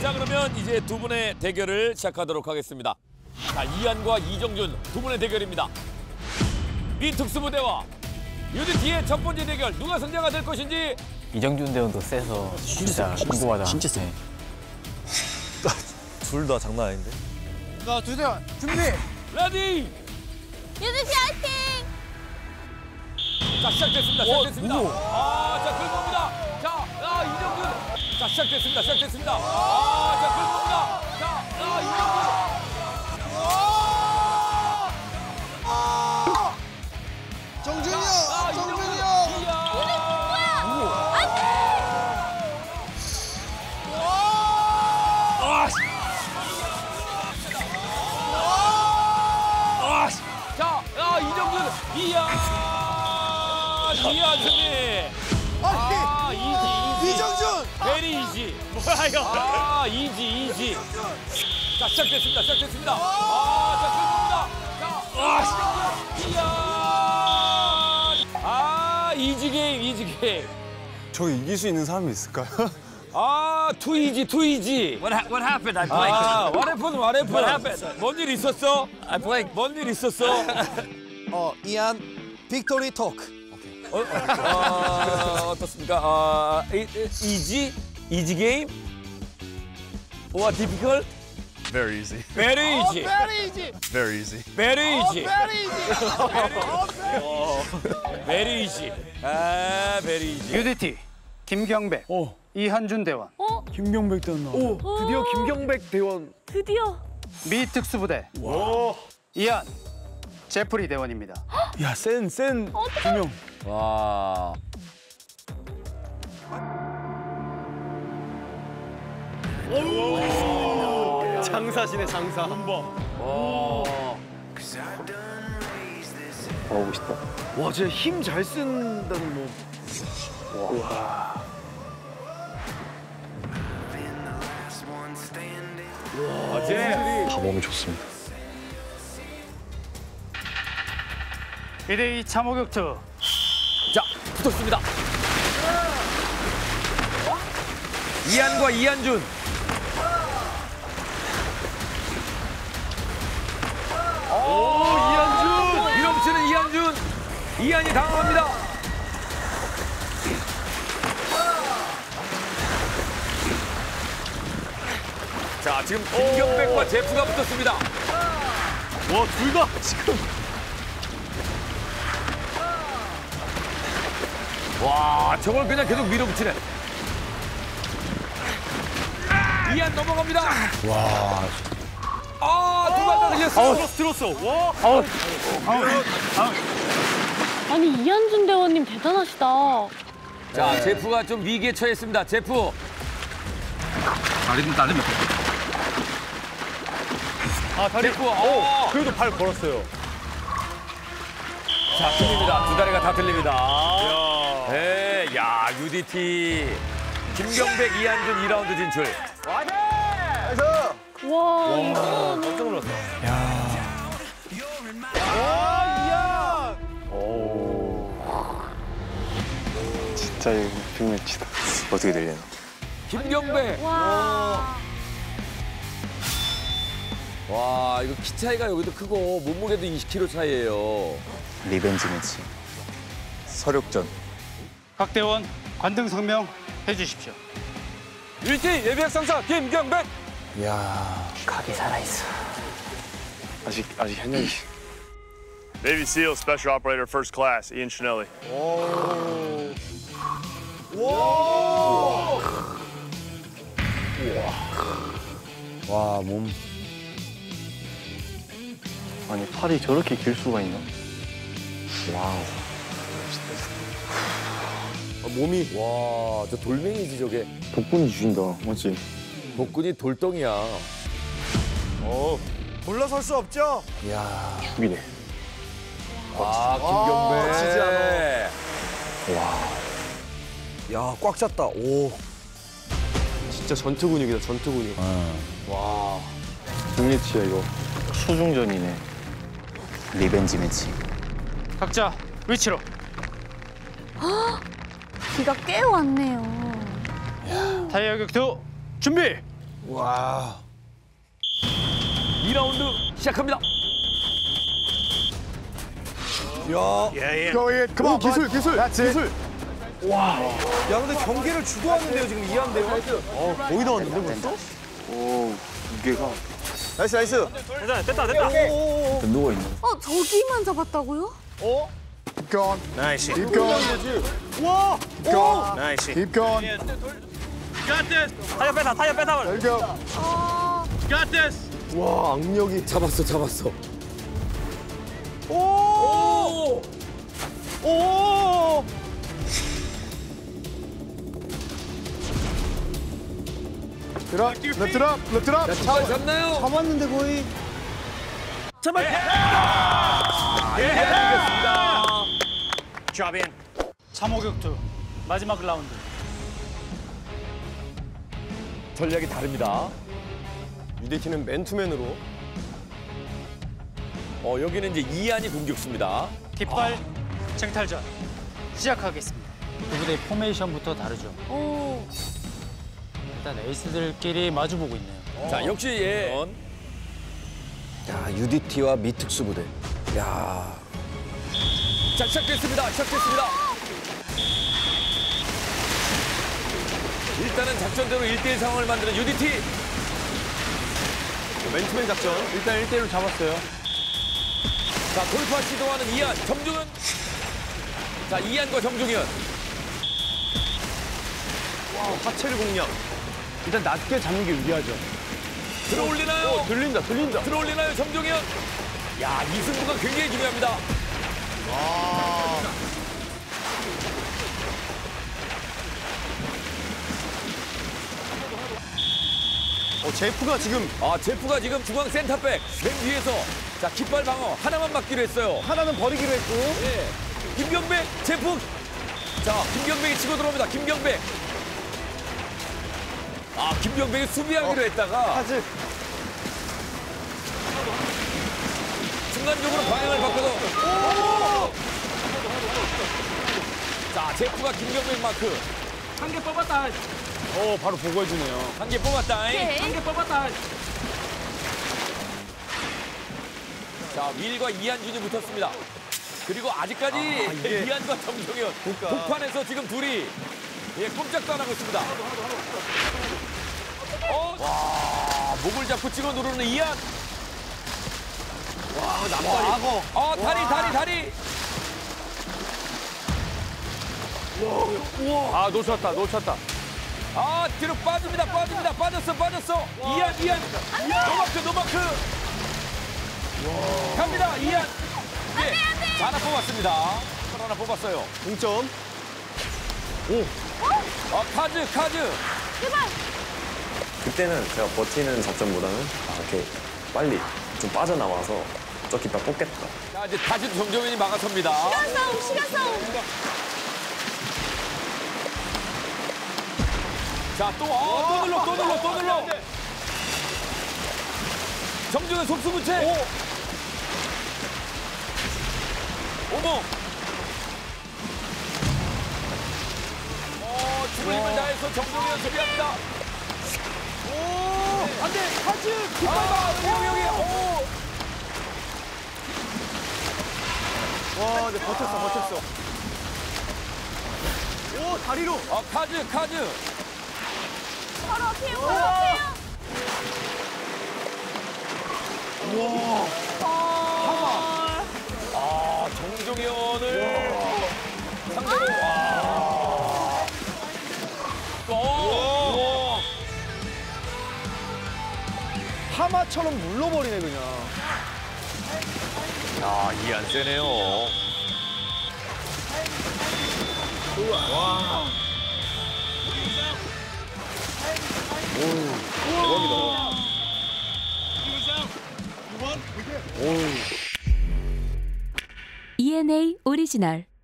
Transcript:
자, 그러면 이제 두 분의 대결을 시작하도록 하겠습니다. 자, 이한과 이정준 두 분의 대결입니다. 미 특수부대와 UDT의 첫 번째 대결 누가 승자가 될 것인지. 이정준 대원도 세서 진짜 궁금하다. 진짜 세. 둘 다 장난 아닌데? 자, 두 대원 준비. 레디. UDT 화이팅! 자, 시작됐습니다. 시작됐습니다. 자, 긁어봅니다. 자, 이정준. 자, 시작됐습니다. 시작됐습니다. 자, 긁어봅니다. 자, 이정준. 정준이 형! 정준이 형! 자, 이정준. 이한 승리. 이지. 이정준! 베리 이지. 뭐야, 이거. 이지. 자, 시작됐습니다. 시작됐습니다. 자, 긁어봅니다. 이지 게임. 저기 이길 수 있는 사람이 있을까요? 투이지. What happened? I blanked. what happened? 뭔 일 있었어? I blanked. 뭔 일 있었어? 이한 빅토리 토크. 어떻습니까? 이지 게임? Or difficult? Very easy. Very easy. Very easy. Very easy. Very easy. Very easy. UDT 김경백, 이한준 대원, 김경백 대원 나와. 드디어 김경백 대원. 드디어. 미 특수부대 이한 제프리 대원입니다. 야, 센 두 명. 와. 장사시네, 장사. 어우, 멋있다. 와, 진짜 힘 잘 쓴다는 뭐. 다 몸이 좋습니다. 2대2 참호격투. 자, 붙었습니다. 이한과 이한준. 이한준. 밀어붙이는 이한준. 이한이 당황합니다. 자, 지금 김경백과 제프가 붙었습니다. 와, 둘 다 지금. 와, 저걸 그냥 계속 밀어붙이네. 이한 넘어갑니다. 와. 두 발 다 흘렸어. 들었어. 와. 아니 이한준 대원님 대단하시다. 자, 제프가 좀 위기에 처했습니다. 제프. 다리면 제프. 그래도 발 걸었어요. 자, 틀립니다. 두 다리가 다 틀립니다. 네, 야, UDT. 김경백, 이한준 2라운드 진출. 와 이거는 깜짝 놀랐어. 진짜 이거 빅매치다. 어떻게 되려나? 김경백. 와. 와, 이거 키 차이가 여기도 크고 몸무게도 20kg 차이예요. 리벤지 매치. 서력전. 각 대원 관등 성명 해주십시오. UDT 예비역 상사 김경백. 이야, 각이 살아있어. 아직 현역이. Navy SEAL Special Operator First Class, Ian Schnelli. 와, 몸. 아니, 팔이 저렇게 길 수가 있나? 와우. 몸이. 와, 저 돌멩이지, 저게. 복근이 주신다, 맞지? 복근이 돌덩이야. 물러설 수 없죠? 이야, 죽이네. 김경백. 지지 않아. 와. 야, 꽉 찼다. 오. 진짜 전투 근육이다, 전투 근육. 와. 빅매치야, 이거. 수중전이네. 리벤지 매치. 각자 위치로. 비가 꽤 왔네요. 타이어 격투 준비. 와. 2라운드 시작합니다. 그만 기술 기술. 기술. 야 근데 경기를 주도하는데요 지금 이한대요. 거의 다 왔는데 벌써? 오 무게가. 나이스 나이스. 됐다. 누워있네. 저기만 잡았다고요? 나이스. 와. 나이스. 타이어 빼다. 와 악력이. 잡았어. 오. 오. 랩트랍. 잘 잡나요? 잡았는데 거의. 참호격투 마지막 라운드. 전략이 다릅니다. UDT는 맨투맨으로. 여기는 이제 이한이 공격수입니다. 깃발 쟁탈전 시작하겠습니다. 두 부대의 포메이션부터 다르죠. 오. 일단 에이스들끼리 마주보고 있네요. 자, 역시 예. 야 UDT와 미특수부대. 야. 자, 시작됐습니다. 일단은 작전대로 1대1 상황을 만드는 UDT. 맨투맨 작전. 일단 1대1로 잡았어요. 자, 돌파 시도하는 이한, 정중현. 자, 이한과 정중현. 하체를 공략. 일단 낮게 잡는 게 유리하죠. 들어올리나요? 들린다. 들어올리나요, 정중현? 야, 이 승부가 굉장히 중요합니다. 제프가 지금 제프가 지금 중앙 센터백 맨 뒤에서 자, 깃발 방어 하나만 막기로 했어요. 하나는 버리기로 했고. 예. 김경백, 제프. 자, 김경백이 치고 들어옵니다. 김경백. 김경백이 수비하기로 했다가 하즈. 순간적으로 방향을 바꿔서. 자, 제프가 김경백 마크. 한 개 뽑았다. 바로 보고해주네요. 한 개 뽑았다. 한 개 뽑았다. 자, 윌과 이한준이 붙었습니다. 그리고 아직까지 이한과 정종현 복판에서 지금 둘이 꼼짝도 안 하고 있습니다. 와, 목을 잡고 찍어 누르는 이한. 와, 남발이. 다리. 놓쳤다. 뒤로 빠집니다. 빠졌어. 이한. 노마크. 갑니다, 이한. 예, 하나 뽑았습니다. 하나 뽑았어요. 동점. 카즈. 그때는 제가 버티는 작전보다는 이렇게 빨리 좀 빠져나와서 저 깃발 뽑겠다. 자, 이제 다시 정종현이 막아섭니다. 시간 싸움. 자, 또 눌러. 정종현 속수무채. 오모. 죽을 힘을 다해서 정종현 수비합니다. 안 돼, 카즈. 깃발 여기. 와, 근데 버텼어. 오, 다리로. 카즈. 바로 앞이에요. 정종현을 상대로 하마처럼 물러버리네 그냥. 야, 이안 세네요. ENA 오리지널